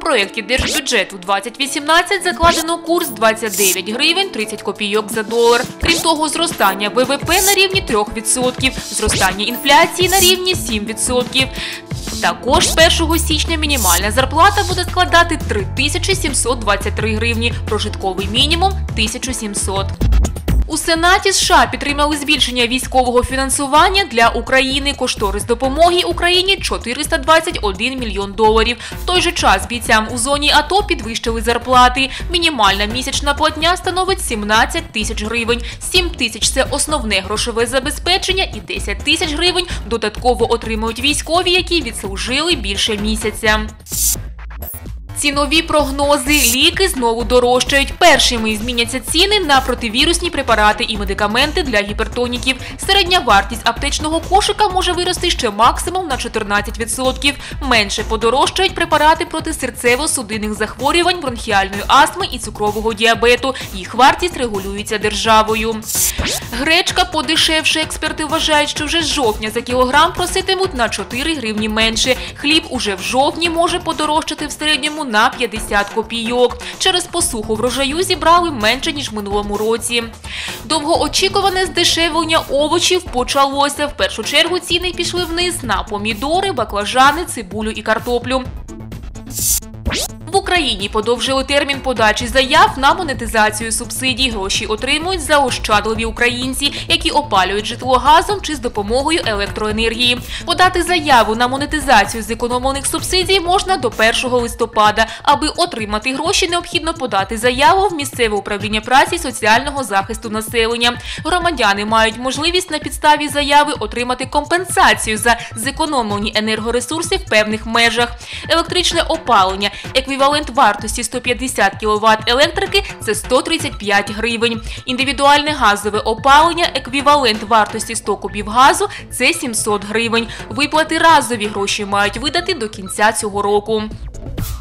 проєкті Держбюджету 2018 закладено курс 29 гривень 30 копійок за долар. Крім того, зростання ВВП на рівні 3%, зростання інфляції на рівні 7%. Також з 1 січня мінімальна зарплата буде складати 3723 гривні, прожитковий мінімум – 1700. У Сенаті США підтримали збільшення військового фінансування для України. Кошторис допомоги Україні – 421 мільйон доларів. В той же час бійцям у зоні АТО підвищили зарплати. Мінімальна місячна платня становить 17 тисяч гривень. 7 тисяч – це основне грошове забезпечення і 10 тисяч гривень додатково отримують військові, які відслужили більше місяця. Цінові прогнози. Ліки знову дорожчають. Першими зміняться ціни на противірусні препарати і медикаменти для гіпертоніків. Середня вартість аптечного кошика може вирости ще максимум на 14%. Менше подорожчають препарати проти серцево-судинних захворювань, бронхіальної астми і цукрового діабету. Їх вартість регулюється державою. Гречка подешевше. Експерти вважають, що вже з жовтня за кілограм проситимуть на 4 гривні менше. Хліб уже в жовтні може подорожчати в середньому на 50 копійок. Через посуху врожаю зібрали менше, ніж в минулому році. Довгоочікуване здешевлення овочів почалося. В першу чергу ціни пішли вниз на помідори, баклажани, цибулю і картоплю. В Україні подовжили термін подачі заяв на монетизацію субсидій. Гроші отримують заощадливі українці, які опалюють житло газом чи з допомогою електроенергії. Подати заяву на монетизацію зекономлених субсидій можна до 1 листопада. Аби отримати гроші, необхідно подати заяву в місцеве управління праці і соціального захисту населення. Громадяни мають можливість на підставі заяви отримати компенсацію за зекономлені енергоресурси в певних межах. Електричне опалення – еквівалент вартості 150 кВт електрики – це 135 гривень. Індивідуальне газове опалення – еквівалент вартості 100 кубів газу – це 700 гривень. Виплати разові, гроші мають видати до кінця цього року.